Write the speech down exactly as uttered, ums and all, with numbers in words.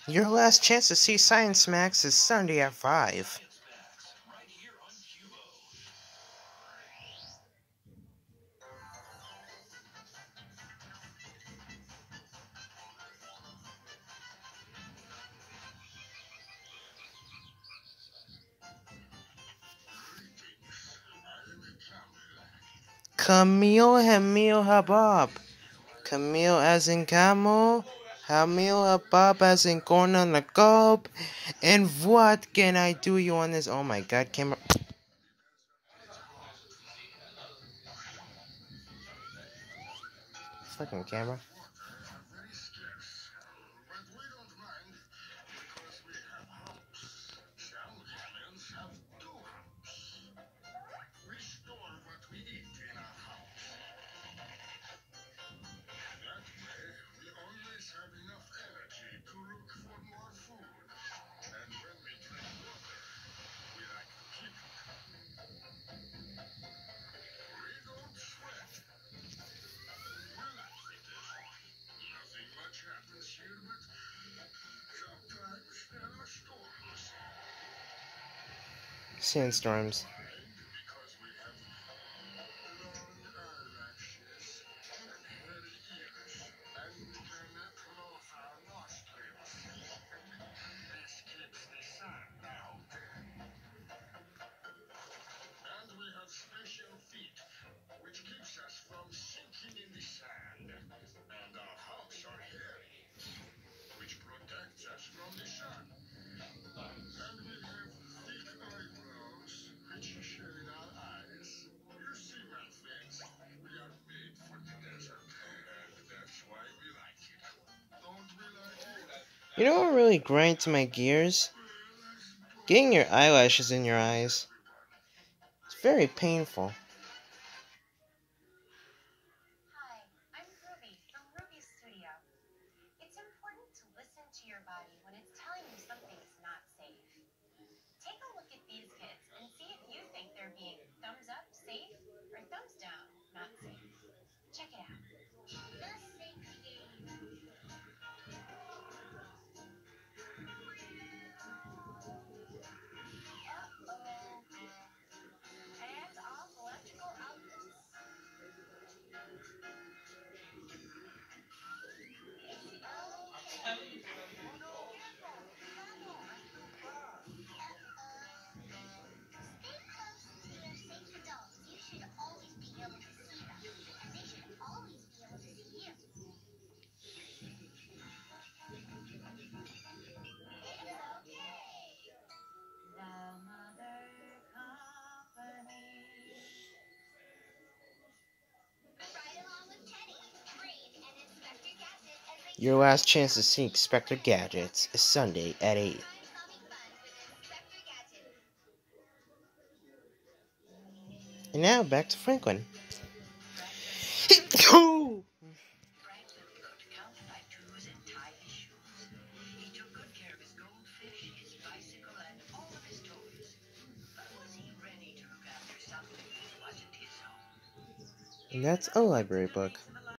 Your last chance to see Science Max is Sunday at five. Camille Hamil Habab. Camille as in camel. Hamil Habab as in corn on the cob. And what can I do you on this? Oh my god, camera. Fucking camera. Sandstorms. You know what really grinds my gears? Getting your eyelashes in your eyes. It's very painful. Hi, I'm Ruby from Ruby's Studio. It's important to listen to your body when it's telling you something's not safe. Take a look at these kids and see if you think they're being thumbs up, safe, or thumbs down, not safe. Check it out. The safe game. Hands off electrical outlets. Stay close to your safe adults. You should always be able to see them, and they should always be able to see you. It's okay. The Mother Company. Ride along with Teddy, Brain, and Inspector Gadget as they Your last chance to see Inspector Gadgets is Sunday at eight. solving fun with Inspector Gadget. And now back to Franklin. Franklin cooked calcified twos and tied his shoes. He took good care of his goldfish, his bicycle, and all of his toys. But was he ready to look after something that wasn't his own? And that's a library book.